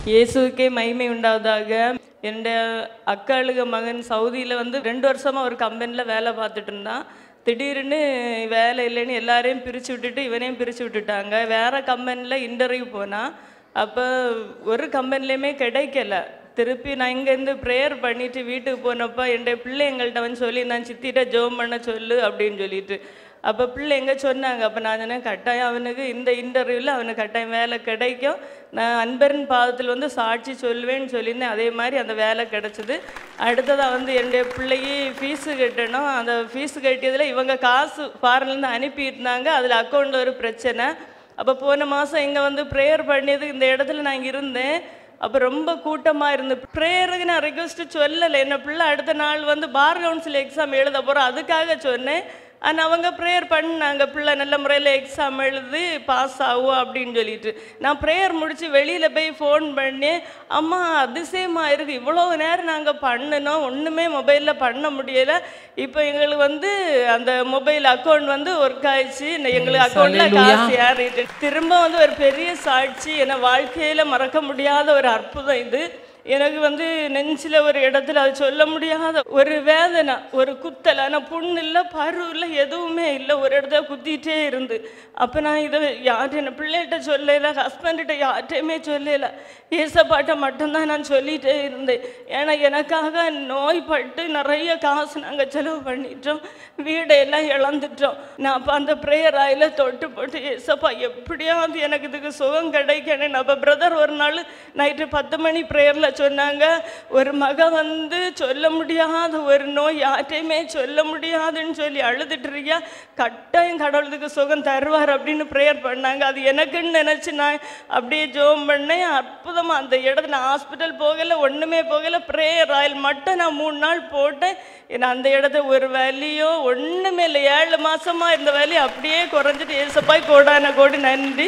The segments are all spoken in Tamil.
இயேசுவுக்கே மகிமை உண்டாவதாக. என்னுடைய அக்காளுக மகன் சவுதியில் வந்து 2 வருஷமாக ஒரு கம்பெனியில் வேலை பார்த்துட்டு இருந்தான். திடீர்னு வேலை இல்லைன்னு எல்லாரையும் பிரித்து விட்டுட்டு இவனையும் பிரித்து விட்டுட்டாங்க. வேறு கம்பெனியில் இன்டர்வியூ போனான். அப்போ ஒரு கம்பெனிலையுமே கிடைக்கல. திருப்பி நான் இங்கேருந்து ப்ரேயர் பண்ணிவிட்டு வீட்டுக்கு போனப்போ என்னுடைய பிள்ளை எங்கள்கிட்ட வந்து சொல்லி, நான் சித்திட்ட ஜெபம் பண்ண சொல்லு அப்படின்னு சொல்லிட்டு. அப்போ பிள்ளை எங்கே சொன்னாங்க. அப்போ நான் சொன்னேன், கட்டாயம் அவனுக்கு இந்த இன்டர்வியூவில் அவனுக்கு கட்டாயம் வேலை கிடைக்கும், நான் அன்பரின் பாதத்தில் வந்து சாட்சி சொல்லுவேன்னு சொல்லியிருந்தேன். அதே மாதிரி அந்த வேலை கிடச்சிது. அடுத்ததாக வந்து என்னுடைய பிள்ளைக்கு ஃபீஸு கட்டணும். அந்த ஃபீஸு கட்டியதில் இவங்க காசு ஃபாரின்லேருந்து அனுப்பியிருந்தாங்க. அதில் அக்கௌண்ட்டில் ஒரு பிரச்சனை. அப்போ போன மாதம் இங்கே வந்து ப்ரேயர் பண்ணியது இந்த இடத்துல நான் இருந்தேன். அப்போ ரொம்ப கூட்டமாக இருந்து ப்ரேயருக்கு நான் ரெக்வஸ்ட்டு சொல்லலை. என்ன பிள்ளை அடுத்த நாள் வந்து பார் கவுன்சில் எக்ஸாம் எழுத போகிறோம், அதுக்காக சொன்னேன். ஆனால் அவங்க ப்ரேயர் பண்ணாங்க, பிள்ளை நல்ல முறையில் எக்ஸாம் எழுதி பாஸ் ஆகும் அப்படின்னு சொல்லிட்டு. நான் ப்ரேயர் முடித்து வெளியில் போய் ஃபோன் பண்ணி, அம்மா அதிசயமாக இருக்குது, இவ்வளோ நேரம் நாங்கள் பண்ணினோம், ஒன்றுமே மொபைலில் பண்ண முடியலை. இப்போ எங்களுக்கு வந்து அந்த மொபைல் அக்கௌண்ட் வந்து ஒர்க் ஆயிடுச்சு, எங்களுக்கு அக்கௌண்ட்டில் காசு ஏறிட்டு. திரும்ப வந்து ஒரு பெரிய சாட்சி, என்னை வாழ்க்கையில் மறக்க முடியாத ஒரு அற்புதம் இது. எனக்கு வந்து நெஞ்சில் ஒரு இடத்துல அது சொல்ல முடியாத ஒரு வேதனை, ஒரு குத்தல். ஆனால் புண்ணு இல்லை, பரு இல்லை, எதுவுமே இல்லை, ஒரு இடத்துல குத்திகிட்டே இருந்து. அப்போ நான் இதை யார்கிட்ட என் பிள்ளைகிட்ட சொல்லலை, ஹஸ்பண்ட்கிட்ட யார்கிட்டையுமே சொல்லலை, ஏசப்பாட்ட மட்டும்தான் நான் சொல்லிகிட்டே இருந்தேன். ஏன்னா எனக்காக நோய்பட்டு நிறைய காசு நாங்கள் செலவு பண்ணிட்டோம், வீடையெல்லாம் இழந்துட்டோம். நான் அப்போ அந்த ப்ரேயர் ஆயில் தொட்டு போட்டு, ஏசப்பா எப்படியாவது எனக்கு இதுக்கு சுகம் கிடைக்கணும். அப்போ பிரதர் ஒரு நாள் நைட்டு 10 மணி ப்ரேயரில் சொன்னாங்க, ஒரு மக வந்து சொல்ல முடியாத ஒரு நோய், யார்ட்டையுமே சொல்ல முடியாதுன்னு சொல்லி அழுதுட்டு இருக்கியா, கட்டாயம் கடவுளுக்கு சுகம் தருவார் அப்படின்னு ப்ரேயர் பண்ணாங்க. அது எனக்குன்னு நினச்சி நான் அப்படியே ஜெபம் பண்ணேன். அற்புதமாக அந்த இடத்துல ஹாஸ்பிட்டல் போகலை, ஒன்றுமே போகலை, ப்ரேயர் ஆயில் மட்டும் நான் 3 நாள் போட்டேன். ஏன்னா அந்த இடத்துல ஒரு வலியோ ஒன்றுமே இல்லை. 7 மாதமாக இருந்த வலி அப்படியே குறைஞ்சிட்டு, ஏசப்பாய் கோடான கோடி நன்றி.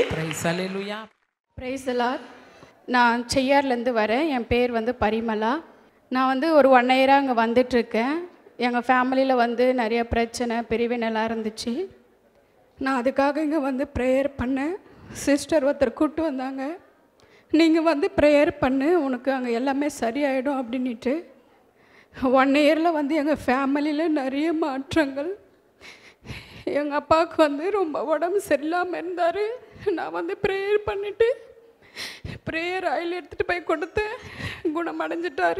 Praise the lord. நான் செய்யார்லேருந்து வரேன். என் பேர் வந்து பரிமளா. நான் வந்து ஒரு 1 இயராக அங்கே வந்துட்டுருக்கேன். எங்கள் ஃபேமிலியில் வந்து நிறைய பிரச்சனை பிரிவினெல்லாம் இருந்துச்சு. நான் அதுக்காக இங்கே வந்து ப்ரேயர் பண்ணேன். சிஸ்டர் ஒருத்தர் கூப்பிட்டு வந்தாங்க, நீங்கள் வந்து ப்ரேயர் பண்ணு, உனக்கு அங்கே எல்லாமே சரியாயிடும் அப்படின்ட்டு. 1 இயரில் வந்து எங்கள் ஃபேமிலியில் நிறைய மாற்றங்கள். எங்கள் அப்பாவுக்கு வந்து ரொம்ப உடம்பு சரியில்லாமல் இருந்தார். நான் வந்து ப்ரேயர் பண்ணிவிட்டு ப்ரேயர் ஆயில் எடுத்துகிட்டு போய் கொடுத்தேன், குணமடைஞ்சிட்டார்.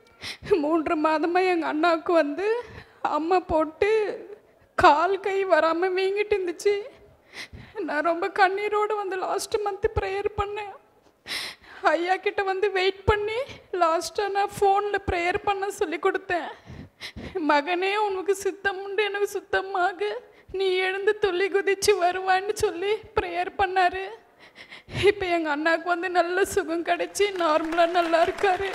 3 மாதமாக எங்கள் அண்ணாவுக்கு வந்து அம்மை போட்டு கால் கை வராமல் வீங்கிட்டு இருந்துச்சு. நான் ரொம்ப கண்ணீரோடு வந்து லாஸ்ட் மந்த்து ப்ரேயர் பண்ணேன். ஐயா கிட்ட வந்து வெயிட் பண்ணி லாஸ்ட்டாக நான் ஃபோனில் ப்ரேயர் பண்ண சொல்லி கொடுத்தேன். மகனே உனக்கு சுத்தம் உண்டு, எனக்கு சுத்தமாக நீ எழுந்து துள்ளி குதிச்சு வருவான்னு சொல்லி ப்ரேயர் பண்ணார். இப்போ எங்கள் அண்ணாவுக்கு வந்து நல்ல சுகம் கிடைச்சி நார்மலாக நல்லா இருக்காரு.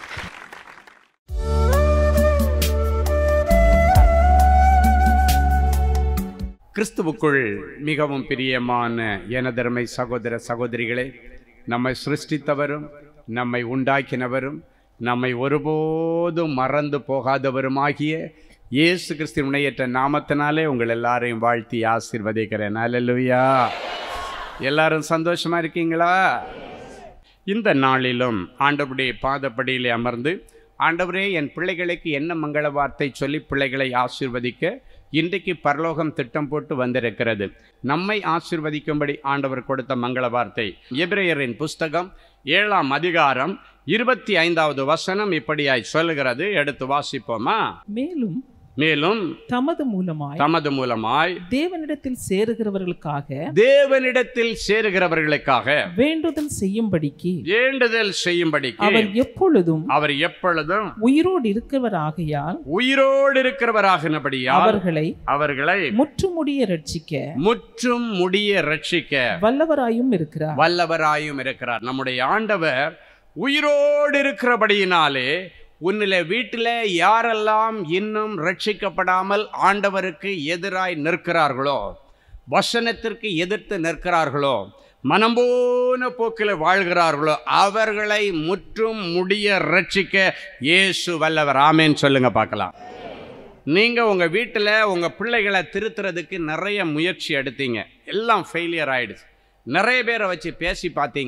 கிறிஸ்துவுக்குள் மிகவும் பிரியமான எனதருமை சகோதர சகோதரிகளே, நம்மை சிருஷ்டித்தவரும் நம்மை உண்டாக்கினவரும் நம்மை ஒருபோதும் மறந்து போகாதவருமாகிய இயேசு கிறிஸ்துவின் ஏற்ற நாமத்தினாலே உங்கள் எல்லாரையும் வாழ்த்தி ஆசீர்வதிக்கிறேன். அல்லேலூயா. எல்லாரும் சந்தோஷமாக இருக்கீங்களா? இந்த நாளிலும் ஆண்டவருடைய பாதப்படியிலே அமர்ந்து, ஆண்டவரே என் பிள்ளைகளுக்கு என்ன மங்கள வார்த்தை சொல்லி பிள்ளைகளை ஆசீர்வதிக்க இன்றைக்கு பரலோகம் திட்டம் போட்டு வந்திருக்கிறது. நம்மை ஆசீர்வதிக்கும்படி ஆண்டவர் கொடுத்த மங்கள வார்த்தை எபிரேயரின் புஸ்தகம் 7ஆம் அதிகாரம் 25வது வசனம் இப்படியாய் சொல்லுகிறது. எடுத்து வாசிப்போமா? மேலும் தமது மூலமாய் தேவனிடத்தில் சேருகிறவர்களுக்காக வேண்டுதல் செய்யும்படிக்கு அவர் எப்பொழுதும் உயிரோடு இருக்கிறவராகினபடியால் அவர்களை முற்றுமுடிய ரட்சிக்க வல்லவராயும் இருக்கிறார். நம்முடைய ஆண்டவர் உயிரோடு இருக்கிறபடியினாலே உன்னிலே வீட்டில் யாரெல்லாம் இன்னும் ரட்சிக்கப்படாமல் ஆண்டவருக்கு எதிராய் நிற்கிறார்களோ, வசனத்திற்கு எதிர்த்து நிற்கிறார்களோ, மனம்போன போக்கில் வாழ்கிறார்களோ, அவர்களை முற்றும் முடிய ரட்சிக்க இயேசு வல்லவர். ஆமேன்னு சொல்லுங்க பார்க்கலாம். நீங்கள் உங்கள் வீட்டில் உங்கள் பிள்ளைகளை திருத்துறதுக்கு நிறைய முயற்சி எடுத்தீங்க, எல்லாம் ஃபெயிலியர் ஆகிடுச்சு. நிறைய பேரை வச்சு பேசி பார்த்தீங்க,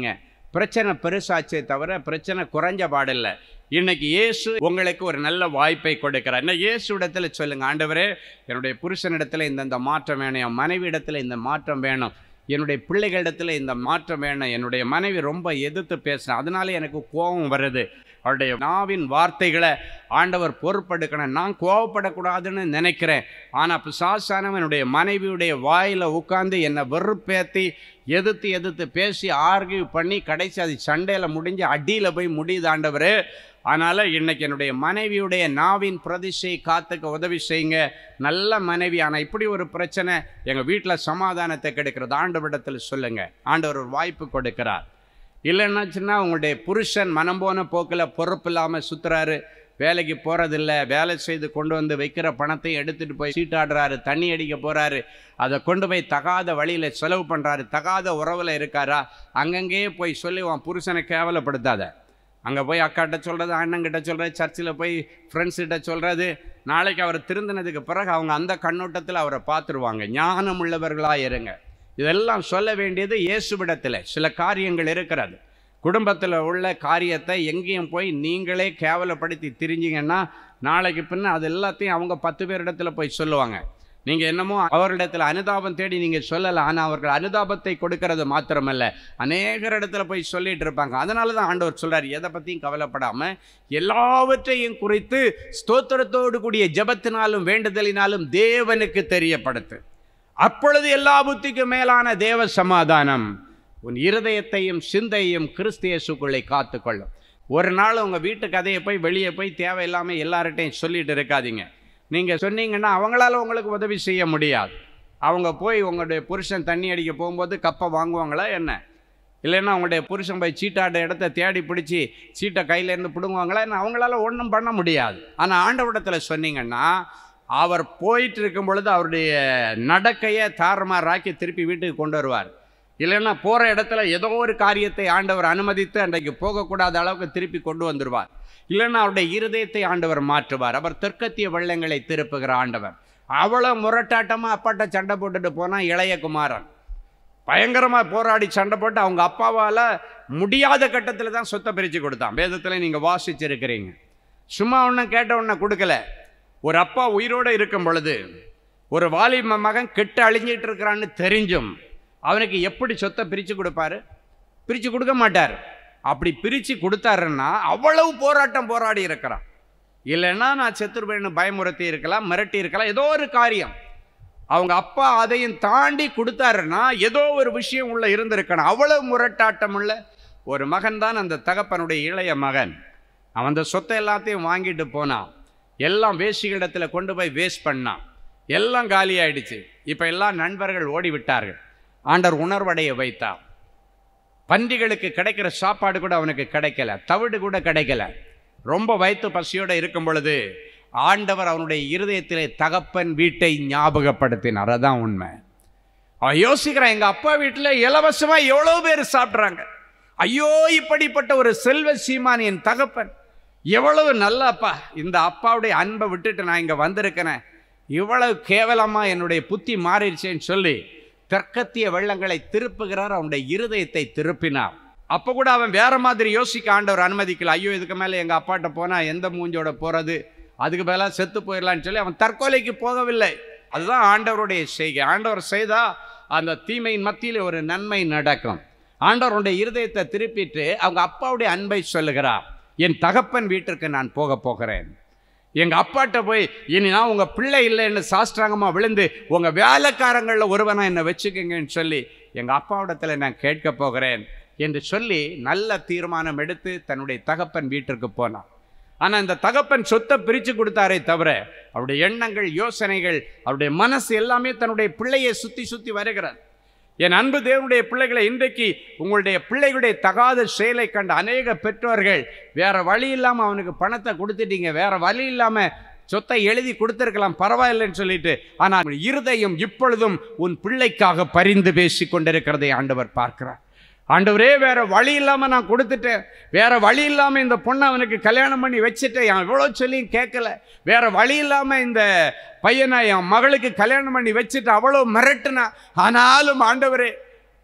பிரச்சனை பெருசாச்சே தவிர பிரச்சனை குறைஞ்ச பாடில்லை. இன்னைக்கு இயேசு உங்களுக்கு ஒரு நல்ல வாய்ப்பை கொடுக்கிறார். இன்னும் இயேசு இடத்துல சொல்லுங்க, ஆண்டவரே என்னுடைய புருஷனிடத்தில் இந்த மாற்றம் வேணும், என் மனைவி இடத்துல இந்த மாற்றம் வேணும், என்னுடைய பிள்ளைகளிடத்தில் இந்த மாற்றம் வேணும், என்னுடைய மனைவி ரொம்ப எதிர்த்து பேசினேன் அதனால எனக்கு கோபம் வருது. அவருடைய நாவின் வார்த்தைகளை ஆண்டவர் பொறுப்பெடுக்கணும். நான் கோபப்படக்கூடாதுன்னு நினைக்கிறேன், ஆனால் பிசாசானவன் என்னுடைய மனைவியுடைய வாயில் உட்கார்ந்து என்னை வெறுப்பேற்றி எதிர்த்து பேசி ஆர்கியூ பண்ணி கடைசி அது சண்டையில் முடிஞ்சு அடியில் போய் முடியுது ஆண்டவர். அதனால் இன்றைக்கி என்னுடைய மனைவியுடைய நாவின் பிரதிஷ்டை காத்துக்க உதவி செய்யுங்க. நல்ல மனைவி. ஆனால் இப்படி ஒரு பிரச்சனை எங்கள் வீட்டில் சமாதானத்தை கெடுக்கிறது, ஆண்டவரிடத்தில் சொல்லுங்கள். ஆண்டவர் ஒரு வாய்ப்பு கொடுக்கிறார். இல்லைன்னாச்சுன்னா உங்களுடைய புருஷன் மனம் போன போக்கில் பொறுப்பு இல்லாமல் சுற்றுறாரு, வேலைக்கு போகிறதில்ல, வேலை செய்து கொண்டு வந்து வைக்கிற பணத்தையும் எடுத்துகிட்டு போய் சீட்டாடுறாரு, தண்ணி அடிக்க போகிறாரு, அதை கொண்டு போய் தகாத வழியில் செலவு பண்ணுறாரு, தகாத உறவில் இருக்காரா, அங்கங்கேயே போய் சொல்லி உன் புருஷனை கேவலப்படுத்தாத. அங்கே போய் அக்காட்ட சொல்கிறது, அண்ணங்கிட்ட சொல்கிறது, சர்ச்சில் போய் ஃப்ரெண்ட்ஸ்கிட்ட சொல்கிறது. நாளைக்கு அவர் திருந்தினதுக்கு பிறகு அவங்க அந்த கண்ணோட்டத்தில் அவரை பார்த்துருவாங்க. ஞானம் உள்ளவர்களாக இருங்க. இதெல்லாம் சொல்ல வேண்டியது இயேசுவிடத்தில். சில காரியங்கள் இருக்கிறது, குடும்பத்தில் உள்ள காரியத்தை எங்கேயும் போய் நீங்களே கேவலப்படுத்தி திரிஞ்சிங்கன்னா நாளைக்கு பின்ன அது எல்லாத்தையும் அவங்க 10 பேரிடத்தில் போய் சொல்லுவாங்க. நீங்கள் என்னமோ அவரிடத்தில் அனுதாபம் தேடி நீங்கள் சொல்லலை, ஆனால் அவர்கள் அனுதாபத்தை கொடுக்கறது மாத்திரமல்ல அநேகரிடத்துல போய் சொல்லிட்டு இருப்பாங்க. அதனால தான் ஆண்டவர் சொல்கிறார், எதை பற்றியும் கவலைப்படாமல் எல்லாவற்றையும் குறித்து ஸ்தோத்திரத்தோடு கூடிய ஜெபத்தினாலும் வேண்டுதலினாலும் தேவனுக்கு தெரியப்படுத்து. அப்பொழுது எல்லா புத்திக்கும் மேலான தேவ சமாதானம் உன் இருதயத்தையும் சிந்தையும் கிறிஸ்து இயேசுக்குள்ளே காத்துக்கொள்ளும். ஒரு நாள் உங்கள் வீட்டு கதையை போய் வெளியே போய் தேவையில்லாமல் எல்லார்கிட்டையும் சொல்லிட்டு இருக்காதீங்க. நீங்கள் சொன்னீங்கன்னா அவங்களால உங்களுக்கு உதவி செய்ய முடியாது. அவங்க போய் உங்களுடைய புருஷன் தண்ணி அடிக்க போகும்போது கப்பை வாங்குவாங்களா என்ன? இல்லைன்னா உங்களுடைய புருஷன் போய் சீட்டாட்ட இடத்த தேடி பிடிச்சி சீட்டை கையிலேருந்து பிடுங்குவாங்களா என்ன? அவங்களால ஒன்றும் பண்ண முடியாது. ஆனால் ஆண்டவரிடத்தில் சொன்னீங்கன்னா அவர் போயிட்டு இருக்கும் பொழுது அவருடைய நடக்கையை தாறுமாறாக்கி திருப்பி வீட்டுக்கு கொண்டு வருவார். இல்லைன்னா போகிற இடத்துல ஏதோ ஒரு காரியத்தை ஆண்டவர் அனுமதித்து அன்றைக்கு போகக்கூடாத அளவுக்கு திருப்பி கொண்டு வந்துடுவார். இல்லைன்னா அவருடைய இருதயத்தை ஆண்டவர் மாற்றுவார். அவர் தெற்கத்திய வெள்ளங்களை திருப்புகிற ஆண்டவர். அவ்வளோ முரட்டாட்டமாக அப்பாட்ட சண்டை போட்டுட்டு போனால் இளைய குமாரன் பயங்கரமாக போராடி சண்டை போட்டு அவங்க அப்பாவால் முடியாத கட்டத்தில் தான் சொத்தை பிரித்து கொடுத்தான். வேதத்தில் நீங்கள் வாசிச்சிருக்கிறீங்க. சும்மா ஒன்றும் கேட்ட ஒன்றை கொடுக்கல. ஒரு அப்பா உயிரோடு இருக்கும் பொழுது ஒரு வாலிப மகன் கெட்டு அழிஞ்சிட்டு இருக்கிறான்னு தெரிஞ்சும் அவனுக்கு எப்படி சொத்தை பிரித்து கொடுப்பாரு? பிரித்து கொடுக்க மாட்டார். அப்படி பிரித்து கொடுத்தாருன்னா அவ்வளவு போராடி இருக்கிறான். இல்லைன்னா நான் செத்துருவேன்னு பயமுறுத்தி இருக்கலாம், மிரட்டி இருக்கலாம், ஏதோ ஒரு காரியம். அவங்க அப்பா அதையும் தாண்டி கொடுத்தாருன்னா ஏதோ ஒரு விஷயம் உள்ள இருந்திருக்கணும். அவ்வளவு முரட்டாட்டம் உள்ள ஒரு மகன் தான் அந்த தகப்பனுடைய இளைய மகன். அவன் அந்த சொத்தை எல்லாத்தையும் வாங்கிட்டு போனான். எல்லாம் வேசிகளிடத்தில் கொண்டு போய் வேஸ்ட் பண்ணான். எல்லாம் காலி ஆயிடுச்சு. இப்போ எல்லாம் நண்பர்கள் ஓடி விட்டார்கள். ஆண்டவர் உணர்வடைய வைத்தார். பன்றிகளுக்கு கிடைக்கிற சாப்பாடு கூட அவனுக்கு கிடைக்கல, தவிடு கூட கிடைக்கல. ரொம்ப வயிற்று பசியோடு இருக்கும் பொழுது ஆண்டவர் அவனுடைய இருதயத்திலே தகப்பன் வீட்டை ஞாபகப்படுத்தினார். அதான் உண்மை. அவன் யோசிக்கிறான், எங்கள் அப்பா வீட்டில் இலவசமாக எவ்வளோ பேர் சாப்பிட்றாங்க. ஐயோ, இப்படிப்பட்ட ஒரு செல்வ சீமான் என் தகப்பன், எவ்வளவு நல்ல அப்பா. இந்த அப்பாவுடைய அன்பை விட்டுட்டு நான் இங்கே வந்திருக்கிறேன், இவ்வளவு கேவலமாக என்னுடைய புத்தி மாறிடுச்சேன்னு சொல்லி தெற்கத்திய வெள்ளங்களை திருப்புகிறார். அவனுடைய இருதயத்தை திருப்பினார். அப்போ கூட அவன் வேற மாதிரி யோசிக்க ஆண்டவர் அனுமதிக்கல. ஐயோ, இதுக்கு மேலே எங்கள் அப்பாட்ட போனால் எந்த மூஞ்சோட போகிறது, அதுக்கு மேலே செத்து போயிடலான்னு சொல்லி அவன் தற்கொலைக்கு போகவில்லை. அதுதான் ஆண்டவருடைய செய்கை. ஆண்டவர் செய்தால் அந்த தீமையின் மத்தியில் ஒரு நன்மை நடக்கும். ஆண்டவருடைய இருதயத்தை திருப்பிட்டு அவங்க அப்பாவுடைய அன்பை சொல்லுகிறார். என் தகப்பன் வீட்டிற்கு நான் போகிறேன். எங்கள் அப்பாட்ட போய் இனி நான் உங்கள் பிள்ளை இல்லைன்னு சாஸ்திராங்கமாக விழுந்து உங்கள் வேலைக்காரங்களில் ஒருவனா என்னை வச்சுக்கோங்கன்னு சொல்லி எங்கள் அப்பாவிடத்தில் நான் கேட்க போகிறேன் என்று சொல்லி நல்ல தீர்மானம் எடுத்து தன்னுடைய தகப்பன் வீட்டிற்கு போனான். ஆனால் இந்த தகப்பன் சொத்தை பிரித்து கொடுத்தாரே தவிர அவருடைய எண்ணங்கள், யோசனைகள், அவருடைய மனசு எல்லாமே தன்னுடைய பிள்ளையை சுற்றி வருகிறார். என் அன்பு தேவனுடைய பிள்ளைகளை, இன்றைக்கு உங்களுடைய பிள்ளைகளுடைய தகாத செயலை கண்ட அநேக பெற்றோர்கள் வேற வழி இல்லாமல் அவனுக்கு பணத்தை கொடுத்துட்டீங்க, வேற வழி இல்லாமல் சொத்தை எழுதி கொடுத்துருக்கலாம், பரவாயில்லைன்னு சொல்லிட்டு. ஆனால் இருதயம் இப்பொழுதும் உன் பிள்ளைக்காக பரிந்து பேசி கொண்டிருக்கிறதை ஆண்டவர் பார்க்கிறார். ஆண்டவரே, வேற வழி இல்லாமல் நான் கொடுத்துட்டேன், வேற வழி இல்லாமல் இந்த பொண்ணை அவனுக்கு கல்யாணம் பண்ணி வச்சுட்டேன், எவ்வளோ சொல்லியும் கேட்கல, வேற வழி இல்லாமல் இந்த பையனை என் மகளுக்கு கல்யாணம் பண்ணி வச்சுட்டு அவ்வளோ மிரட்டுனா, ஆனாலும் ஆண்டவரே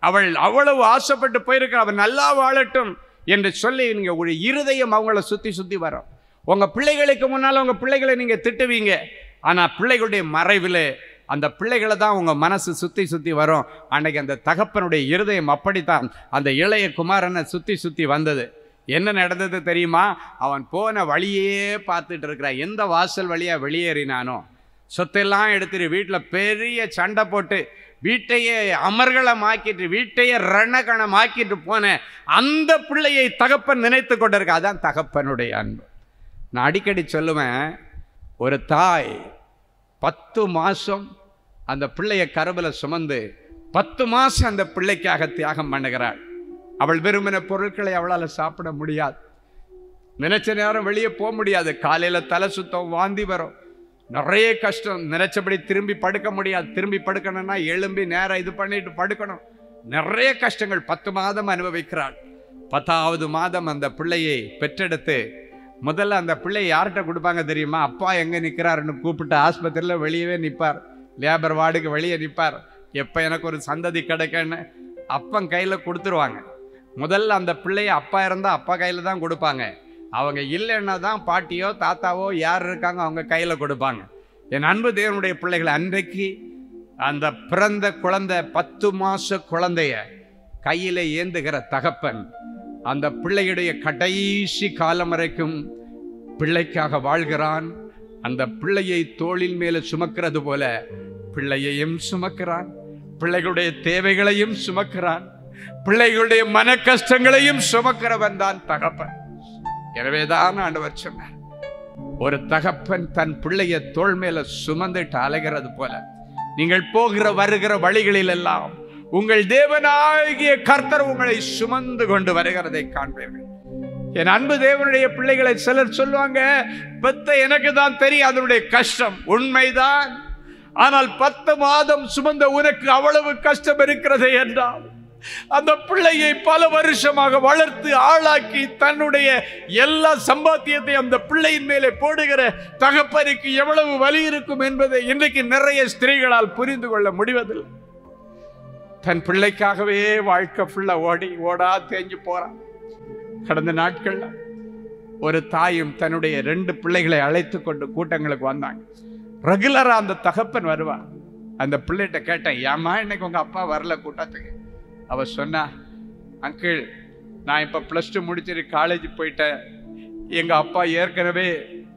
அவள் அவ்வளவு ஆசைப்பட்டு போயிருக்க, அவன் நல்லா வாழட்டும் என்று சொல்லி நீங்கள் ஒரு இருதயம் அவங்கள சுற்றி சுற்றி வரும். உங்கள் பிள்ளைகளுக்கு முன்னால் உங்கள் பிள்ளைகளை நீங்கள் திட்டுவீங்க, ஆனால் பிள்ளைகளுடைய மறைவில் அந்த பிள்ளைகளை தான் உங்கள் மனசு சுற்றி சுற்றி வரும். அன்னைக்கு அந்த தகப்பனுடைய இருதயம் அப்படித்தான் அந்த இளைய குமாரனை சுற்றி சுற்றி வந்தது. என்ன நடந்தது தெரியுமா? அவன் போன வழியே பார்த்துட்டு இருக்கிறான். எந்த வாசல் வழியாக வெளியேறினானோ சொத்தெல்லாம் எடுத்துட்டு வீட்டில் பெரிய சண்டை போட்டு வீட்டையே அமர்கலமாக்கிட்டு வீட்டையே ரணகணமாக்கிட்டு போன அந்த பிள்ளையை தகப்பன் நினைத்து கொண்டிருக்க. அதான் தகப்பனுடைய அன்பு. நான் அடிக்கடி சொல்லுவேன், ஒரு தாய் 10 மாதம் அந்த பிள்ளையை கருவில் சுமந்து 10 மாதம் அந்த பிள்ளைக்காக தியாகம் பண்ணுகிறாள். அவள் விரும்பின பொருட்களை அவளால் சாப்பிட முடியாது, நினைச்ச நேரம் வெளியே போக முடியாது, காலையில் தலை சுத்தம், வாந்தி வரும், நிறைய கஷ்டம், நினைச்சபடி திரும்பி படுக்க முடியாது, திரும்பி படுக்கணும்னா எழும்பி நேரம் இது பண்ணிட்டு படுக்கணும், நிறைய கஷ்டங்கள் 10 மாதம் அனுபவிக்கிறாள். 10ஆவது மாதம் அந்த பிள்ளையை பெற்றெடுத்து முதல்ல அந்த பிள்ளையை யார்கிட்ட கொடுப்பாங்க தெரியுமா? அப்பா எங்கே நிற்கிறாருன்னு கூப்பிட்டு ஆஸ்பத்திரியில் வெளியவே நிற்பார், லேபர் வார்டுக்கு வெளியே நிற்பார். எப்போ எனக்கு ஒரு சந்ததி கிடைக்கன்னு அப்பன் கையில் கொடுத்துருவாங்க. முதல்ல அந்த பிள்ளையை அப்பா இருந்தால் அப்பா கையில் தான் கொடுப்பாங்க. அவங்க இல்லைன்னா தான் பாட்டியோ தாத்தாவோ யார் இருக்காங்க அவங்க கையில் கொடுப்பாங்க. என் அன்பு தேவனுடைய பிள்ளைகளை, அன்றைக்கு அந்த பிறந்த குழந்தை 10 மாத குழந்தைய கையில் ஏந்துகிற தகப்பன் அந்த பிள்ளையுடைய கடைசி காலம் வரைக்கும் பிள்ளைக்காக வாழ்கிறான். அந்த பிள்ளையை தோளின் மேலே சுமக்கிறது போல பிள்ளையையும் சுமக்கிறான், பிள்ளைகளுடைய தேவைகளையும் சுமக்கிறான், பிள்ளைகளுடைய மன கஷ்டங்களையும் சுமக்கிறவன் தான் தகப்பன். எனவேதான் ஆண்டவர் சொன்னார், ஒரு தகப்பன் தன் பிள்ளைய தோள் மேல சுமந்துட்டு அலைகிறது போல நீங்கள் போகிற வருகிற வழிகளில் எல்லாம் உங்கள் தேவனாகிய கர்த்தர் உங்களை சுமந்து கொண்டு வருகிறதை காண்பீர்கள். என் அன்பு தேவனுடைய பிள்ளைகளை சிலர் சொல்லுவாங்க, பெத்த எனக்கு தான் தெரியும் அதனுடைய கஷ்டம். உண்மைதான். ஆனால் 10 மாதம் சுமந்த உனக்கு அவ்வளவு கஷ்டம் இருக்கிறது என்றால் அந்த பிள்ளையை பல வருஷமாக வளர்த்து ஆளாக்கி தன்னுடைய எல்லா சம்பாத்தியத்தை அந்த பிள்ளையின் மேலே போடுகிற தகப்பனுக்கு எவ்வளவு வலி இருக்கும் என்பதை இன்றைக்கு நிறைய ஸ்திரீகளால் புரிந்து கொள்ள முடிவதில்லை. தன் பிள்ளைக்காகவே வாழ்க்கை ஃபுல்லாக ஓடா தேஞ்சு போறான். கடந்த நாட்கள்ல ஒரு தாயும் தன்னுடைய 2 பிள்ளைகளை அழைத்து கொண்டு கூட்டங்களுக்கு வந்தாங்க. ரெகுலரா அந்த தகப்பன் வருவா. அந்த பிள்ளைகிட்ட கேட்டேன், ஏம்மா இன்னைக்கு உங்க அப்பா வரல கூட்டத்துக்கு? அவ சொன்னா, அங்கிள் நான் இப்போ +2 முடிச்சிட்டு காலேஜ் போயிட்டேன், எங்கள் அப்பா ஏற்கனவே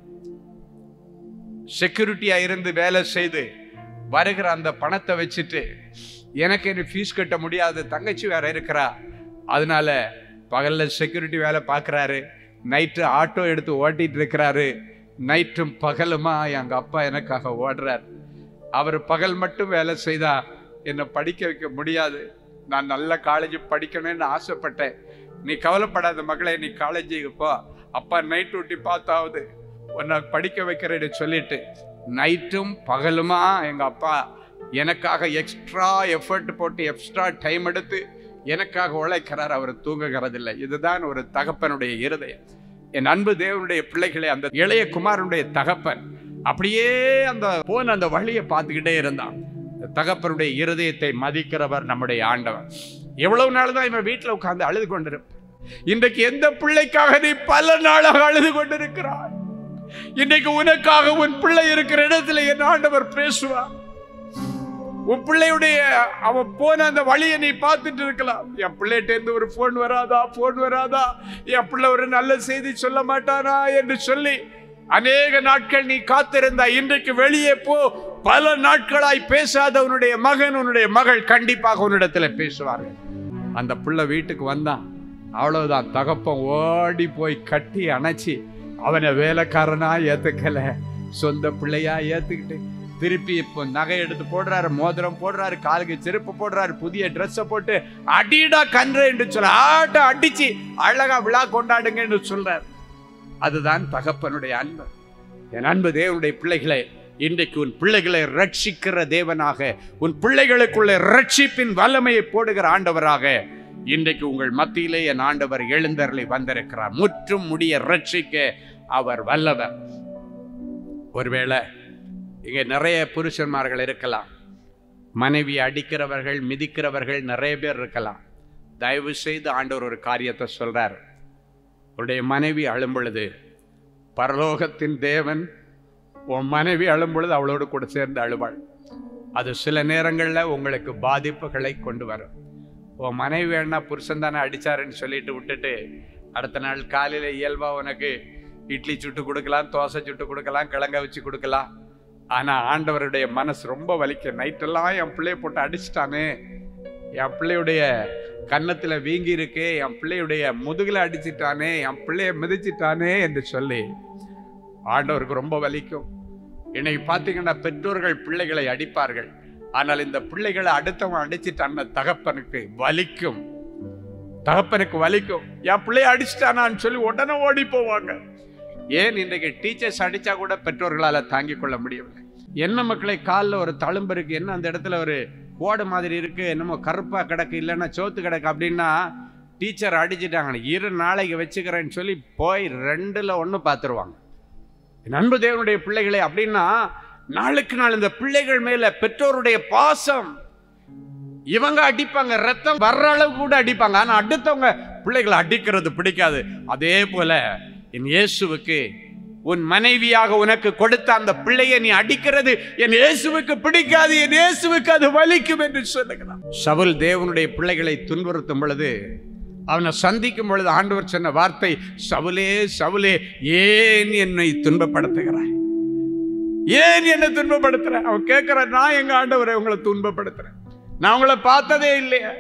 செக்யூரிட்டியாக இருந்து வேலை செய்து வருகிற அந்த பணத்தை வச்சுட்டு எனக்கு என்ன ஃபீஸ் கட்ட முடியாது, தங்கச்சி வேற இருக்கிறா, அதனால பகலில் செக்யூரிட்டி வேலை பார்க்குறாரு, நைட்டு ஆட்டோ எடுத்து ஓட்டிகிட்டு இருக்கிறாரு, நைட்டும் பகலுமா எங்கள் அப்பா எனக்காக ஓடுறார். அவர் பகல் மட்டும் வேலை செய்தா என்னை படிக்க வைக்க முடியாது, நான் நல்ல காலேஜ் படிக்கணும்னு ஆசைப்பட்டேன். நீ கவலைப்படாத மகளே, நீ காலேஜுக்கு போ, அப்பா நைட் டியூட்டி பார்த்தாவது உன்னை படிக்க வைக்கிறேன்னு சொல்லிட்டு நைட்டும் பகலுமா எங்கள் அப்பா எனக்காக எக்ஸ்ட்ரா எஃபர்ட் போட்டு எக்ஸ்ட்ரா டைம் எடுத்து எனக்காக உழைக்கிறார், அவர் தூங்குகிறதில்லை. இதுதான் ஒரு தகப்பனுடைய இருதயம். என் அன்பு தேவனுடைய பிள்ளைகளே, அந்த இளைய குமாரனுடைய தகப்பன் அப்படியே அந்த போன அந்த வழியை பார்த்துக்கிட்டே இருந்தான். தகப்பனுடைய இருதயத்தை மதிக்கிறவர் நம்முடைய ஆண்டவர். எவ்வளவு நாள் தான் இவன் வீட்டில் உட்கார்ந்து அழுது கொண்டிருப்பான். இன்றைக்கு எந்த பிள்ளைக்காக நீ பல நாளாக அழுது கொண்டிருக்கிறாய், இன்றைக்கு உனக்காக உன் பிள்ளை இருக்கிற இடத்துல என் ஆண்டவர் பேசுவார். உன் பிள்ளையுடைய அவன் போன அந்த வழியை நீ பார்த்துட்டு இருக்கலாம். என் பிள்ளைகிட்ட ஒரு போன் வராதா, என் பிள்ளை ஒரு நல்ல செய்தி சொல்ல மாட்டானா என்று சொல்லி அநேக நாட்கள் நீ காத்திருந்தா. இன்றைக்கு வெளியே போ, பல நாட்களாய் பேசாத உன்னுடைய மகன் உன்னுடைய மகள் கண்டிப்பாக உன்னிடத்துல பேசுவார்கள். அந்த பிள்ளை வீட்டுக்கு வந்தான், அவ்வளவுதான், தகப்பன் ஓடி போய் கட்டி அணைச்சி அவனை வேலைக்காரனா ஏத்துக்கல, சொந்த பிள்ளையா ஏத்துக்கிட்டு திருப்பி இப்போ நகை எடுத்து போடுறாரு, மோதிரம் போடுறாரு, காலுக்கு செருப்பு போடுறாரு, புதிய ட்ரெஸ்ஸை போட்டு அடிடா கன்று என்று சொல்ல ஆட்ட அடிச்சு அழகா விழா கொண்டாடுங்க என்று சொல்றாரு. அதுதான் தகப்பனுடைய அன்பு. என் அன்பு தேவனுடைய பிள்ளைகளை, இன்றைக்கு உன் பிள்ளைகளை ரட்சிக்கிற தேவனாக, உன் பிள்ளைகளுக்குள்ள ரட்சிப்பின் வல்லமையை போடுகிற ஆண்டவராக இன்றைக்கு உங்கள் மத்தியிலே என் ஆண்டவர் எழுந்தருளி வந்திருக்கிறார். முற்றும் முடிய ரட்சிக்க அவர் வல்லவர். ஒருவேளை இங்கே நிறைய புருஷன்மார்கள் இருக்கலாம், மனைவி அடிக்கிறவர்கள், மிதிக்கிறவர்கள் நிறைய பேர் இருக்கலாம். தயவு செய்து ஆண்டவர் ஒரு காரியத்தை சொல்றார். உன்னுடைய மனைவி அழும் பொழுது பரலோகத்தின் தேவன் உன் மனைவி அழும் பொழுது அவளோடு கூட சேர்ந்து அழுவாள். அது சில நேரங்களில் உங்களுக்கு பாதிப்புகளை கொண்டு வரும். உன் மனைவி வேணா புருஷன் தானே அடிச்சாருன்னு சொல்லிட்டு விட்டுட்டு அடுத்த நாள் காலையில் இயல்பாக உனக்கு இட்லி சுட்டு கொடுக்கலாம், தோசை சுட்டு கொடுக்கலாம், கிழங்க வச்சு கொடுக்கலாம். ஆனால் ஆண்டவருடைய மனசு ரொம்ப வலிக்க. நைட்டெல்லாம் என் பிள்ளைய போட்டு அடிச்சிட்டானே, என் பிள்ளையுடைய கன்னத்தில் வீங்கி இருக்கு, என் பிள்ளையுடைய முதுகில் அடிச்சிட்டானே, என் பிள்ளைய மிதிச்சிட்டானே என்று சொல்லி ஆண்டவருக்கு ரொம்ப வலிக்கும். இன்னைக்கு பார்த்தீங்கன்னா பெற்றோர்கள் பிள்ளைகளை அடிப்பார்கள். ஆனால் இந்த பிள்ளைகளை அடுத்தவன் அடிச்சிட்டான தகப்பனுக்கு வலிக்கும். தகப்பனுக்கு வலிக்கும். என் பிள்ளைய அடிச்சிட்டானான்னு சொல்லி உடனே ஓடி போவாங்க. ஏன் இன்றைக்கு டீச்சர்ஸ் அடிச்சா கூட பெற்றோர்களால் தாங்கிக் கொள்ள முடியவில்லை. என்ன மக்களை காலில் ஒரு தழும்பு இருக்கு, என்ன அந்த இடத்துல ஒரு ஓடு மாதிரி இருக்கு, என்னமோ கருப்பா கிடக்கு, இல்லைன்னா சோத்து கிடக்கு அப்படின்னா டீச்சர் அடிச்சுட்டாங்க, 2 நாளைக்கு வச்சுக்கிறேன்னு சொல்லி போய் 2ல் 1 பார்த்துருவாங்க. அன்பு தேவனுடைய பிள்ளைகளை அப்படின்னா நாளுக்கு நாள் இந்த பிள்ளைகள் மேல பெற்றோருடைய பாசம். இவங்க அடிப்பாங்க, ரத்தம் வர்ற அளவு கூட அடிப்பாங்க. ஆனா அடுத்தவங்க பிள்ளைகளை அடிக்கிறது பிடிக்காது. அதே போல என் இயேசுவுக்கு உன் மனைவியாக உனக்கு கொடுத்த அந்த பிள்ளையை நீ அடிக்கிறது என் இயேசுவுக்கு பிடிக்காது, என் இயேசுவுக்கு அது வலிக்கும் என்று சொல்லுகிறான். சவுல் தேவனுடைய பிள்ளைகளை துன்புறுத்தும் பொழுது, அவனை சந்திக்கும் பொழுது ஆண்டவர் சொன்ன வார்த்தை, சவுலே சவுலே ஏன் என்னை துன்பப்படுத்துகிறாய், ஏன் என்னை துன்பப்படுத்துற? அவன் கேட்கிறான், நான் எங்க ஆண்டவரை உங்களை துன்பப்படுத்துறேன், நான் உங்களை பார்த்ததே இல்லையா?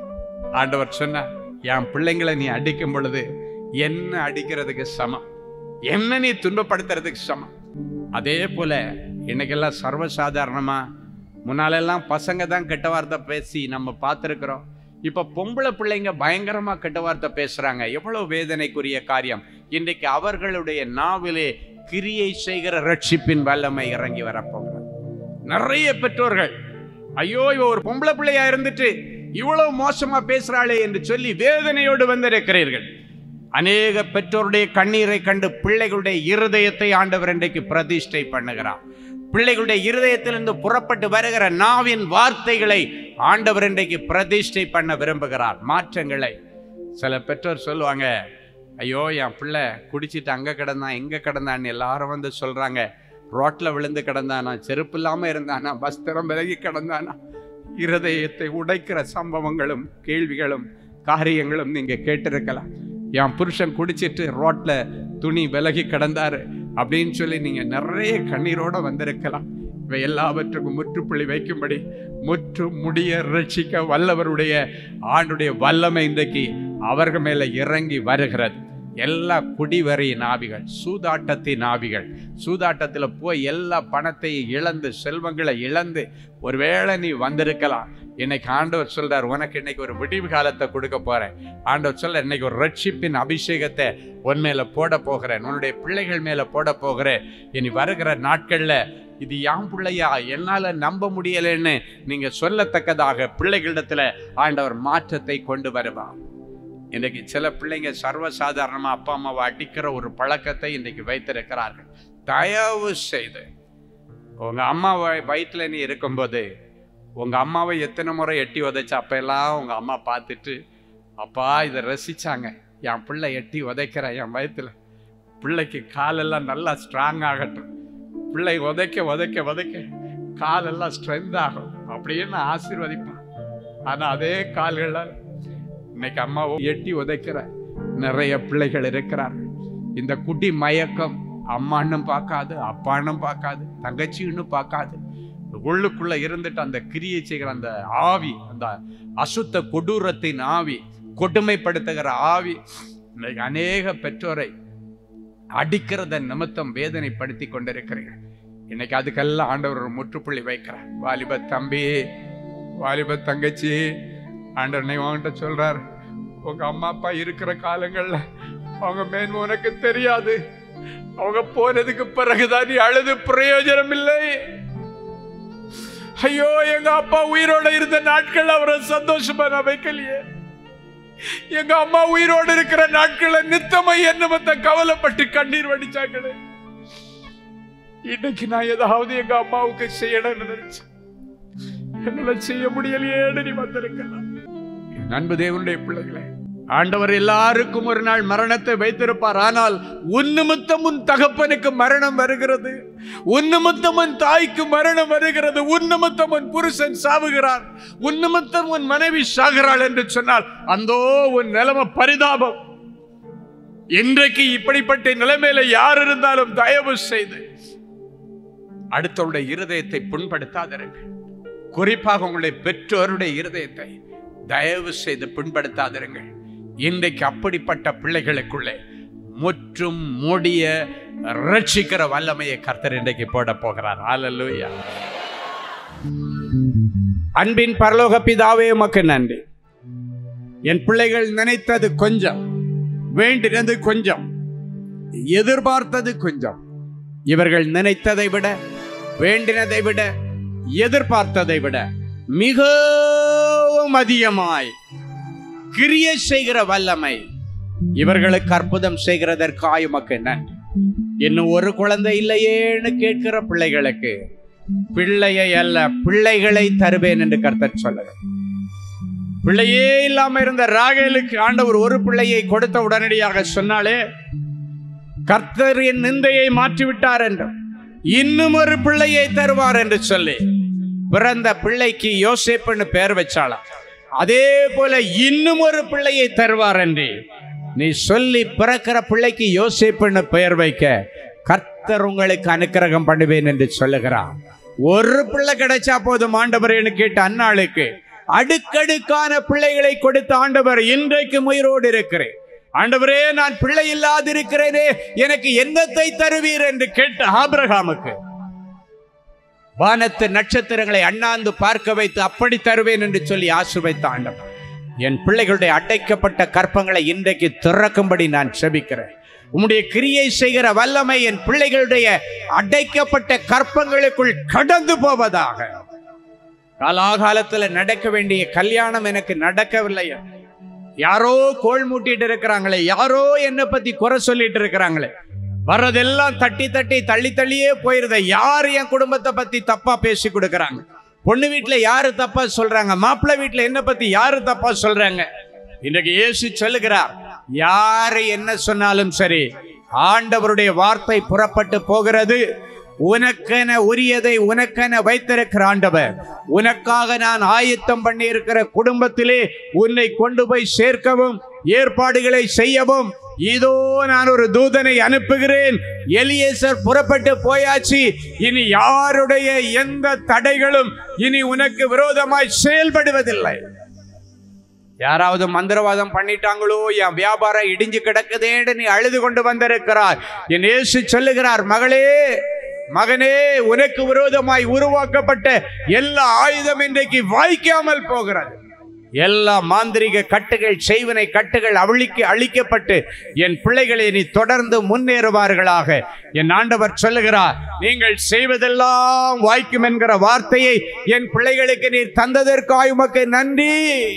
ஆண்டவர் சொன்ன, என் பிள்ளைங்களை நீ அடிக்கும் பொழுது என்ன அடிக்கிறதுக்கு சமம், என்ன நீ துன்பப்படுத்துறதுக்கு சமம். அதே போல இன்னைக்கெல்லாம் சர்வசாதாரணமா, முன்னாலெல்லாம் பசங்க தான் கெட்ட வார்த்தை பேசி நம்ம பார்த்துருக்கிறோம். இப்ப பொம்பளை பிள்ளைங்க பயங்கரமா கெட்ட வார்த்தை பேசுறாங்க. எவ்வளவு வேதனைக்குரிய காரியம். இன்றைக்கு அவர்களுடைய நாவிலே கிரியை செய்கிற ரட்சிப்பின் வல்லமை இறங்கி வரப்போகிறது. நிறைய பெற்றோர்கள், ஐயோ இவ ஒரு பொம்பளை பிள்ளையா இருந்துட்டு இவ்வளவு மோசமா பேசுறாளே என்று சொல்லி வேதனையோடு வந்திருக்கிறீர்கள். அநேக பெற்றோருடைய கண்ணீரை கண்டு பிள்ளைகளுடைய இருதயத்தை ஆண்டவர் இன்றைக்கு பிரதிஷ்டை பண்ணுகிறார். பிள்ளைகளுடைய இருதயத்திலிருந்து புறப்பட்டு வருகிற நாவின் வார்த்தைகளை ஆண்டவர் இன்றைக்கு பிரதிஷ்டை பண்ண விரும்புகிறார், மாற்றங்களை. சில பெற்றோர் சொல்லுவாங்க, ஐயோ என் பிள்ளை குடிச்சிட்டு அங்கே கிடந்தான் இங்கே கிடந்தான்னு எல்லாரும் வந்து சொல்கிறாங்க. ரோட்டில் விழுந்து கிடந்தானா, செருப்பு இல்லாமல் இருந்தானா, வஸ்திரம் விலகி கிடந்தானா. இருதயத்தை உடைக்கிற சம்பவங்களும் கேள்விகளும் காரியங்களும் நீங்கள் கேட்டிருக்கலாம். என் புருஷன் குடிச்சிட்டு ரோட்டில் துணி விலகி கிடந்தாரு அப்படின்னு சொல்லி நீங்கள் நிறைய கண்ணீரோடு வந்திருக்கலாம். இவை எல்லாவற்றுக்கும் முற்றுப்புள்ளி வைக்கும்படி முற்று முடிய ரட்சிக்க வல்லவருடைய ஆண்டுடைய வல்லமை இன்றைக்கு அவர்கள் மேலே இறங்கி வருகிறது. எல்லா குடிவரியின் ஆவிகள், சூதாட்டத்தின் ஆவிகள், சூதாட்டத்தில் போய் எல்லா பணத்தையும் இழந்து செல்வங்களை இழந்து ஒருவேளை நீ வந்திருக்கலாம். இன்னைக்கு ஆண்டவர் சொல்றார், உனக்கு இன்னைக்கு ஒரு விடிவு காலத்தை கொடுக்க போறேன். ஆண்டவர் சொல்ல, இன்னைக்கு ஒரு ரட்சிப்பின் அபிஷேகத்தை உன் மேல போட போகிறேன், உன்னுடைய பிள்ளைகள் மேல போட போகிறேன். இனி வருகிற நாட்கள்ல இது யாம் பிள்ளையா, என்னால நம்ப முடியலன்னு நீங்க சொல்லத்தக்கதாக பிள்ளைகளிடத்துல ஆண்டவர் மாற்றத்தை கொண்டு வருவார். இன்றைக்கு சில பிள்ளைங்க சர்வசாதாரணமா அப்பா அம்மாவை அடிக்கிற ஒரு பழக்கத்தை இன்றைக்கு வைத்திருக்கிறார்கள். தயவு செய்து உங்க அம்மா வயிற்றுல நீ இருக்கும்போது உங்க அம்மாவை எத்தனை முறை எட்டி உதைச்ச அப்பெல்லாம் உங்க அம்மா பார்த்துட்டு, அப்பா இதை ரசிச்சாங்க, என் பிள்ளை எட்டி உதைக்கிற என் வயிற்றுல, பிள்ளைக்கு காலெல்லாம் நல்லா ஸ்ட்ராங் ஆகட்டும், பிள்ளை உதைக்க உதைக்க உதைக்க காலெல்லாம் ஸ்ட்ரென்த் ஆகும் அப்படின்னு ஆசீர்வதிப்பான். ஆனால் அதே கால்களால் இன்னைக்கு அம்மாவை எட்டி உதைக்கிற நிறைய பிள்ளைகள் இருக்கிறார்கள். இந்த குட்டி மயக்கம் அம்மானும் பார்க்காது, அப்பானும் பார்க்காது, தங்கச்சின்னு பார்க்காது, உள்ளுக்குள்ள இருந்துட்டு அந்த கிரியை செய்கிற அந்த ஆவி, அந்த அசுத்த கொடூரத்தின் ஆவி, கொடுமைப்படுத்துகிற ஆவி இன்னைக்கு அநேக பெற்றோரை அடிக்கிறத நிமித்தம் வேதனைப்படுத்தி கொண்டிருக்கிறீர்கள். இன்னைக்கு அதுக்கெல்லாம் ஆண்டவர் ஒரு முற்றுப்புள்ளி வைக்கிறார். வாலிப தம்பி, வாலிப தங்கச்சி, ஆண்டவர் உன்கிட்ட சொல்றார், உங்க அம்மா அப்பா இருக்கிற காலங்கள்ல அவங்க மேன்மை உனக்கு தெரியாது, அவங்க போனதுக்கு பிறகுதான் நீ அழுது பிரயோஜனம் இல்லை. ஐயோ எங்க அப்பா உயிரோட இருந்த நாட்கள் அவரை சந்தோஷமா நான் வைக்கலையே, எங்க அம்மா உயிரோடு இருக்கிற நாட்களை நித்தமா என்ன கவலைப்பட்டு கண்ணீர் வடிச்சாங்களே, இன்னைக்கு நான் ஏதாவது எங்க அம்மாவுக்கு செய்யணும்னு நினைச்சேன். என்னால செய்ய முடியலையேன்னு நீ வந்திருக்கலாம். அன்பு தேவனுடைய பிள்ளைகளே, ஆண்டவர் எல்லாருக்கும் ஒரு நாள் மரணத்தை வைத்திருப்பார். ஆனால் உன் நிமித்தம் உன் தகப்பனுக்கு மரணம் வருகிறது, உன் நிமித்தம் உன் தாய்க்கு மரணம் வருகிறது, உன் நிமித்தம் உன் புருஷன் சாவுகிறார், உன் நிமித்தம் உன் மனைவி சாகிறாள் என்று சொன்னால் அந்தோ உன் நிலைமை பரிதாபம். இன்றைக்கு இப்படிப்பட்ட நிலைமையில யார் இருந்தாலும் தயவு செய்து அடுத்தவருடைய இருதயத்தை புண்படுத்தாதிருங்கள். குறிப்பாக உங்களுடைய பெற்றோருடைய இருதயத்தை தயவு செய்து புண்படுத்தாதிருங்கள். இன்றைக்கு அப்படிப்பட்ட பிள்ளைகளுக்குள்ளே முற்றும் மூடிய ரட்சிக்கிற வல்லமையை கர்த்தர் இன்றைக்கு போட போகிறார். ஹல்லேலூயா. அன்பின் பரலோக பிதாவே, உமக்கு நன்றி. என் பிள்ளைகள் நினைத்தது கொஞ்சம், வேண்டினது கொஞ்சம், எதிர்பார்த்தது கொஞ்சம். இவர்கள் நினைத்ததை விட, வேண்டினதை விட, எதிர்பார்த்ததை விட மிகவும் அதிகமாய் கிரியை செய்கிற வல்லமை இவர்களுக்கு அற்புதம் செய்கிறதற்காக உமக்கு நன்றி. இன்னும் ஒரு குழந்தை இல்லையேன்னு கேட்கிற பிள்ளைகளுக்கு பிள்ளையை அல்ல பிள்ளைகளை தருவேன் என்று கர்த்தர் சொல்லுகிறார். பிள்ளையே இல்லாம இருந்த ராகேலுக்கு ஆண்டவர் ஒரு பிள்ளையை கொடுத்த உடனடியாக சொன்னாலே கர்த்தர் என் நிந்தையை மாற்றிவிட்டார் என்று, இன்னும் ஒரு பிள்ளையை தருவார் என்று சொல்லி பிறந்த பிள்ளைக்கு யோசேப்புன்னு பெயர் வச்சாளா. அதே போல இன்னும் ஒரு பிள்ளையை தருவார் என்று நீ சொல்லி பிறக்கிற பிள்ளைக்கு யோசேப்புன்னு பெயர் வைக்க கர்த்தர் உங்களுக்கு அனுக்கிரகம் பண்ணுவேன் என்று சொல்லுகிறார். ஒரு பிள்ளை கிடைச்சா போதும் ஆண்டவரேன்னு கேட்ட அன்னாளுக்கு அடுக்கடுக்கான பிள்ளைகளை கொடுத்த ஆண்டவர் இன்றைக்கு உயிரோடு இருக்கிறேன், ஆண்டவரே நான் பிள்ளை இல்லாதிருக்கிறேனே எனக்கு என்னத்தை தருவீர் என்று கேட்ட ஆபிரகாமுக்கு வானத்து நட்சத்திரங்களை அண்ணாந்து பார்க்க வைத்து அப்படி தருவேன் என்று சொல்லி ஆசீர்வதித்த ஆண்டவர் என் பிள்ளைகளுடைய அடைக்கப்பட்ட கற்பங்களை இன்றைக்கு திறக்கும்படி நான் செபிக்கிறேன். உம்முடைய கிரியை செய்கிற வல்லமை என் பிள்ளைகளுடைய அடைக்கப்பட்ட கற்பங்களுக்குள் கடந்து போவதாக. காலாகாலத்தில் நடக்க வேண்டிய கல்யாணம் எனக்கு நடக்கவில்லையா, யாரோ கோல் மூட்டிட்டு இருக்கிறாங்களே, யாரோ என்னை பத்தி குறை சொல்லிட்டு இருக்கிறாங்களே, வர்றதெல்லாம் தட்டி தட்டி தள்ளி தள்ளியே போயிருத, யார் என் குடும்பத்தை பத்தி தப்பா பேசி கொடுக்கறாங்க, பொண்ணு வீட்டுல யாரு தப்பா சொல்றாங்க, மாப்பிள்ளை வீட்டுல என்ன பத்தி யாரு தப்பா சொல்றாங்க. இன்றைக்கு இயேசு சொல்லுகிறார், யாரு என்ன சொன்னாலும் சரி ஆண்டவருடைய வார்த்தை புறப்பட்டு போகிறது. உனக்கென உரியதை உனக்கென வைத்திருக்கிற ஆண்டவர் உனக்காக நான் ஆயத்தம் பண்ணி இருக்கிற குடும்பத்திலே உன்னை கொண்டு போய் சேர்க்கவும் ஏற்பாடுகளை செய்யவும் இதோ நான் ஒரு தூதனை அனுப்புகிறேன். எலியேசர் புறப்பட்டு போயாச்சு, இனி யாருடைய எந்த தடைகளும் இனி உனக்கு விரோதமாய் செயல்படுவதில்லை. யாராவது மந்திரவாதம் பண்ணிட்டாங்களோ, என் வியாபாரம் இடிஞ்சு கிடக்குதேன்னு நீ அழுது கொண்டு வந்திருக்கிறார். என் இயேசு சொல்லுகிறார், மகளே மகனே, உனக்கு விரோதமாய் உருவாக்கப்பட்ட எல்லா ஆயுதம் இன்றைக்கு வாய்க்காமல் போகிறது. எல்லா மாந்திரிக கட்டுகள் செய்வினை கட்டுகள் அழிக்கப்பட்டு என் பிள்ளைகளை நீ தொடர்ந்து முன்னேறுவார்களாக. என் ஆண்டவர் சொல்லுகிறார், நீங்கள் செய்வதெல்லாம் வாய்க்கும் என்கிற வார்த்தையை என் பிள்ளைகளுக்கு நீர் தந்ததற்காக உமக்கு நன்றி.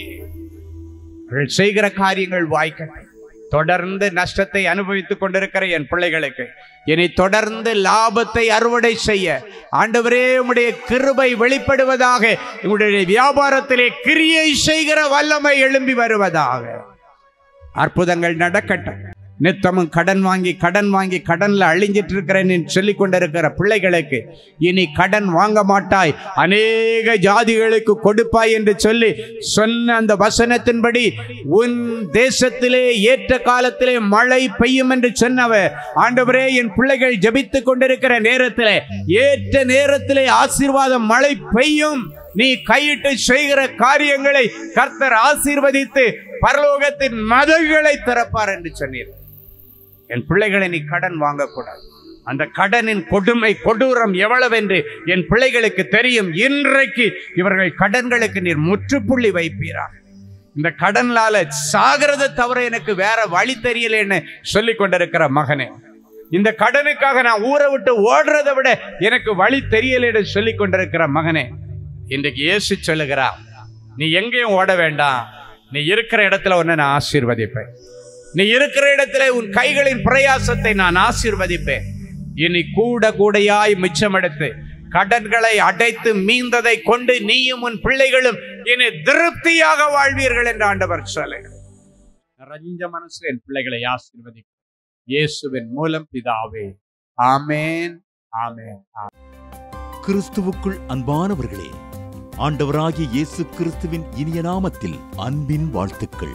செய்கிற காரியங்கள் வாய்க்கட்டும். தொடர்ந்து நஷ்டத்தை அனுபவித்துக் கொண்டிருக்கிற என் பிள்ளைகளுக்கு இனி தொடர்ந்து லாபத்தை அறுவடை செய்ய ஆண்டவரே உம்முடைய கிருபை வெளிப்படுவதாக. உம்முடைய வியாபாரத்திலே கிரியை செய்கிற வல்லமை எழும்பி வருவதாக. அற்புதங்கள் நடக்கட்டும். நித்தமும் கடன் வாங்கி கடன்ல அழிஞ்சிட்டு இருக்கிறேன்னு சொல்லிக் கொண்டிருக்கிற பிள்ளைகளுக்கு இனி கடன் வாங்க மாட்டாய், அநேக ஜாதிகளுக்கு கொடுப்பாய் என்று சொல்லி சொன்ன அந்த வசனத்தின்படி உன் தேசத்திலே ஏற்ற காலத்திலே மழை பெய்யும் என்று சொன்னவர் ஆண்டவரே, என் பிள்ளைகள் ஜெபித்துக் கொண்டிருக்கிற நேரத்திலே ஏற்ற நேரத்திலே ஆசீர்வாதம் மழை பெய்யும். நீ கையிட்டு செய்கிற காரியங்களை கர்த்தர் ஆசீர்வதித்து பரலோகத்தின் மதகுகளை திறப்பார் என்று சொன்னீர். என் பிள்ளைகளை நீ கடன் வாங்கக்கூடாது. அந்த கடனின் கொடுமை கொடூரம் எவ்வளவென்று என் பிள்ளைகளுக்கு தெரியும். இன்றைக்கு இவர்கள் கடன்களுக்கு நீர் முற்றுப்புள்ளி வைப்பீராக. இந்த கடனால சாகிறத தவிர எனக்கு வேற வழி தெரியலன்னு சொல்லிக் கொண்டிருக்கிற மகனே, இந்த கடனுக்காக நான் ஊரை விட்டு ஓடுறதை விட எனக்கு வழி தெரியலன்னு சொல்லிக் கொண்டிருக்கிற மகனே, இன்றைக்கு இயேசு சொல்லுகிறார், நீ எங்கேயும் ஓட வேண்டாம். நீ இருக்கிற இடத்துல உன்னை நான் ஆசீர்வதிப்பேன். நீ இருக்கிற இடத்துல உன் கைகளின் பிரயாசத்தை நான் ஆசீர்வதிப்பேன். இனி கூட கூடையாய் மிச்சம் எடுத்து கடன்களை அடைத்து மீந்ததை கொண்டு நீயும் உன் பிள்ளைகளும் இனி திருப்தியாக வாழ்வீர்கள் என்று ஆண்டவர் சொல்லுகிறார். நிறைஞ்ச மனசு என் பிள்ளைகளை ஆசீர்வதிக்கும் இயேசுவின் மூலம் பிதாவே. ஆமென், ஆமென். கிறிஸ்துவுக்குள் அன்பானவர்களே, ஆண்டவராகிய இயேசு கிறிஸ்துவின் இனிய நாமத்தில் அன்பின் வாழ்த்துக்கள்.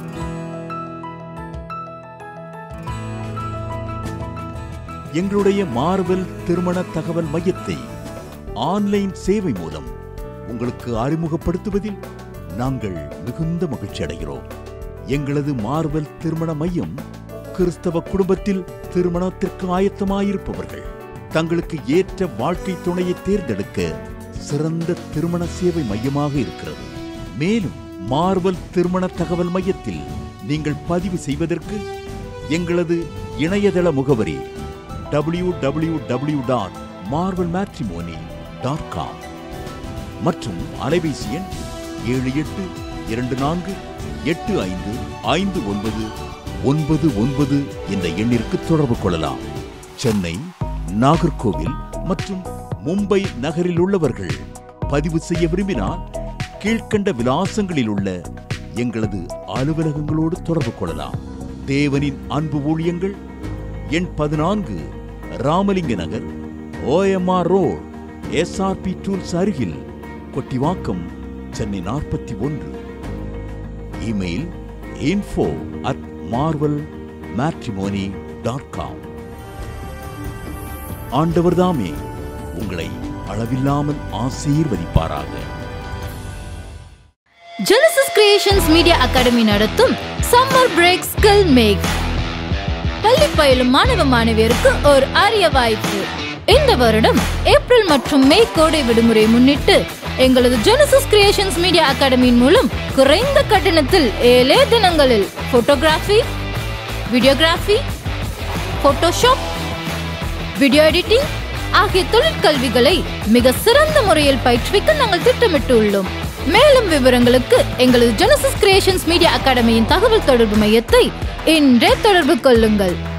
எங்களுடைய மார்வெல் திருமண தகவல் மையத்தை ஆன்லைன் சேவை மூலம் உங்களுக்கு அறிமுகப்படுத்துவதில் நாங்கள் மிகுந்த மகிழ்ச்சி அடைகிறோம். எங்களது மார்வெல் திருமண மையம் கிறிஸ்தவ குடும்பத்தில் திருமணத்திற்கு ஆயத்தமாயிருப்பவர்கள் தங்களுக்கு ஏற்ற வாழ்க்கை துணையை தேர்ந்தெடுக்க சிறந்த திருமண சேவை மையமாக இருக்கிறது. மேலும் மார்வெல் திருமண தகவல் மையத்தில் நீங்கள் பதிவு செய்வதற்கு எங்களது இணையதள முகவரி www.marvelmatrimony.com மற்றும் அலைபேசி எண் 7824855999 என்ற எண்ணிற்கு தொடர்பு கொள்ளலாம். சென்னை, நாகர்கோவில் மற்றும் மும்பை நகரில் உள்ளவர்கள் பதிவு செய்ய விரும்பினால் கீழ்கண்ட விலாசங்களில் உள்ள எங்களது அலுவலகங்களோடு தொடர்பு கொள்ளலாம். தேவனின் அன்பு ஊழியங்கள் எண் 14, Ramalinga Nagar, OMR road, SRP tools அருகில், கொட்டிவாக்கம், சென்னை 41. Email info@marvelmatrimony.com. ஆண்டவர்தாமே உங்களை அளவில்லாமல் ஆசீர்வதிப்பாராக. Genesis Creations Media Academy நடத்தும் சம்மர் பிரேக் ஸ்கில் மேக் பள்ளி பயிலும் மாணவ மாணவியருக்கு ஒரு அரிய வாய்ப்பு. இந்த வருடம் ஏப்ரல் மற்றும் மே கோடை விடுமுறை முன்னிட்டு எங்களது Genesis Creations Media Academy மூலம் குறைந்த கட்டணத்தில் 7 தினங்களில் photography, videography, Photoshop, video editing ஆகிய தொழிற்கல்விகளை மிக சிறந்த முறையில் பயிற்றுவிக்க நாங்கள் திட்டமிட்டு உள்ளோம். மேலும் விவரங்களுக்கு எங்களது Genesis Creations Media Academy தகவல் தொடர்பு மையத்தை இன்றே தொடர்பு கொள்ளுங்கள்.